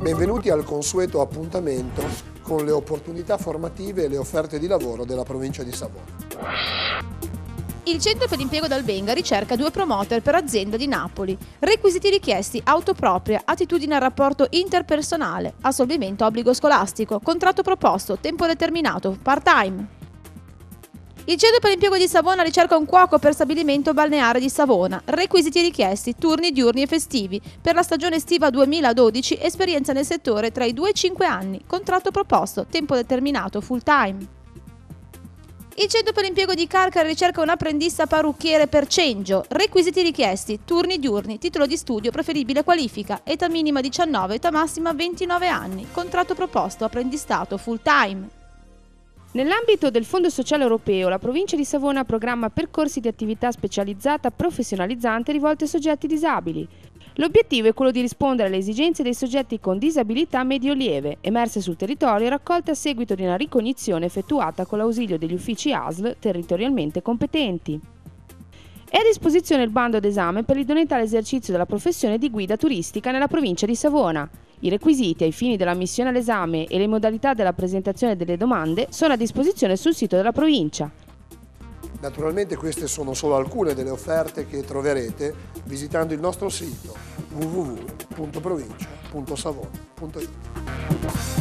Benvenuti al consueto appuntamento con le opportunità formative e le offerte di lavoro della provincia di Savona. Il Centro per l'impiego d'Albenga ricerca 2 promoter per azienda di Napoli. Requisiti richiesti: auto propria, attitudine al rapporto interpersonale, assolvimento obbligo scolastico, contratto proposto, tempo determinato, part-time. Il Centro per l'impiego di Savona ricerca un cuoco per stabilimento balneare di Savona. Requisiti richiesti: turni diurni e festivi. Per la stagione estiva 2012, esperienza nel settore tra i 2 e i 5 anni. Contratto proposto, tempo determinato, full time. Il Centro per l'impiego di Carcare ricerca un apprendista parrucchiere per Cengio. Requisiti richiesti: turni diurni, titolo di studio, preferibile qualifica, età minima 19, età massima 29 anni. Contratto proposto, apprendistato full time. Nell'ambito del Fondo Sociale Europeo, la provincia di Savona programma percorsi di attività specializzata professionalizzante rivolti ai soggetti disabili. L'obiettivo è quello di rispondere alle esigenze dei soggetti con disabilità medio-lieve, emerse sul territorio e raccolte a seguito di una ricognizione effettuata con l'ausilio degli uffici ASL territorialmente competenti. È a disposizione il bando d'esame per l'idoneità all'esercizio della professione di guida turistica nella provincia di Savona. I requisiti ai fini dell'ammissione all'esame e le modalità della presentazione delle domande sono a disposizione sul sito della provincia. Naturalmente queste sono solo alcune delle offerte che troverete visitando il nostro sito www.provincia.savona.it.